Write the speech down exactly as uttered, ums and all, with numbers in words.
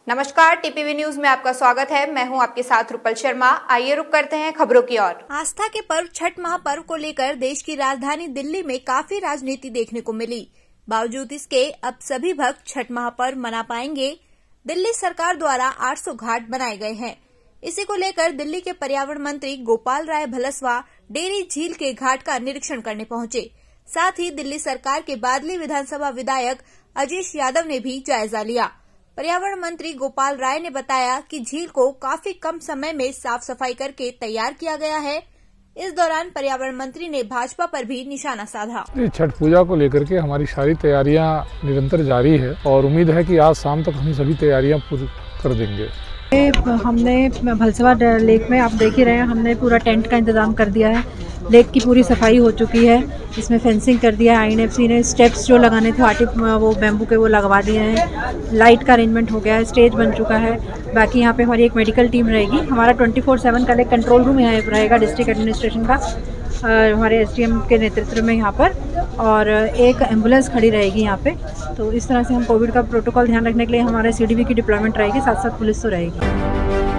नमस्कार, TPV news में आपका स्वागत है। मैं हूं आपके साथ रुपल शर्मा। आइए रुक करते हैं खबरों की ओर। आस्था के पर्व छठ महापर्व को लेकर देश की राजधानी दिल्ली में काफी राजनीति देखने को मिली। बावजूद इसके अब सभी भक्त छठ महापर्व मना पाएंगे। दिल्ली सरकार द्वारा आठ सौ घाट बनाए गए हैं। इसी को लेकर दिल्ली के पर्यावरण मंत्री गोपाल राय भलसवा डेरी झील के घाट का निरीक्षण करने पहुंचे। साथ ही दिल्ली सरकार के बादली विधानसभा विधायक अजीश यादव ने भी जायजा लिया। पर्यावरण मंत्री गोपाल राय ने बताया कि झील को काफी कम समय में साफ सफाई करके तैयार किया गया है। इस दौरान पर्यावरण मंत्री ने भाजपा पर भी निशाना साधा। छठ पूजा को लेकर के हमारी सारी तैयारियां निरंतर जारी है और उम्मीद है कि आज शाम तक हम सभी तैयारियां पूरी कर देंगे। हमने भलसवा लेक में आप देख ही रहे हैं, हमने पूरा टेंट का इंतजाम कर दिया है। लेक की पूरी सफाई हो चुकी है, इसमें फेंसिंग कर दिया है। आईएनएफसी ने स्टेप्स जो लगाने थे आर्टिफ वो बैम्बू के वो लगवा दिए हैं। लाइट का अरेंजमेंट हो गया है, स्टेज बन चुका है। बाकी यहाँ पे हमारी एक मेडिकल टीम रहेगी। हमारा ट्वेंटी फोर सेवन का एक कंट्रोल रूम यहाँ रहेगा डिस्ट्रिक्ट एडमिनिस्ट्रेशन का, हमारे एसडीएम के नेतृत्व में यहाँ पर, और एक एम्बुलेंस खड़ी रहेगी यहाँ पे। तो इस तरह से हम कोविड का प्रोटोकॉल ध्यान रखने के लिए हमारे सीडीबी की डिप्लॉयमेंट रहेगी, साथ साथ पुलिस तो रहेगी।